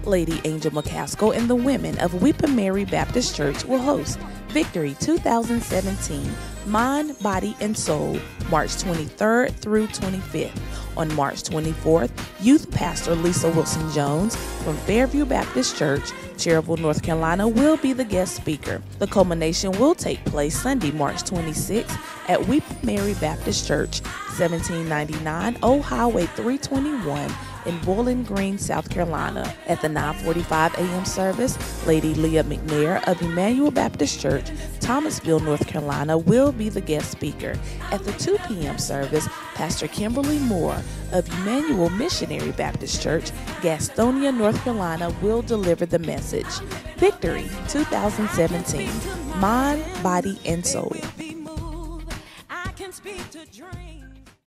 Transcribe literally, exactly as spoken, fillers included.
Lady Angel McCaskill and the women of Weeping Mary Baptist Church will host Victory two thousand seventeen, Mind, Body, and Soul, March twenty-third through twenty-fifth. On March twenty-fourth, Youth Pastor Lisa Wilson-Jones from Fairview Baptist Church, Cherryville, North Carolina, will be the guest speaker. The culmination will take place Sunday, March twenty-sixth at Weeping Mary Baptist Church, seventeen ninety-nine Old Highway three twenty-one in Bowling Green, South Carolina. At the nine forty-five a.m. service, Lady Leah McNair of Emmanuel Baptist Church, Thomasville, North Carolina, will be the guest speaker. At the two p.m. service, Pastor Kimberly Moore of Emmanuel Missionary Baptist Church, Gastonia, North Carolina, will deliver the message. Victory two thousand seventeen, Mind, Body, and Soul.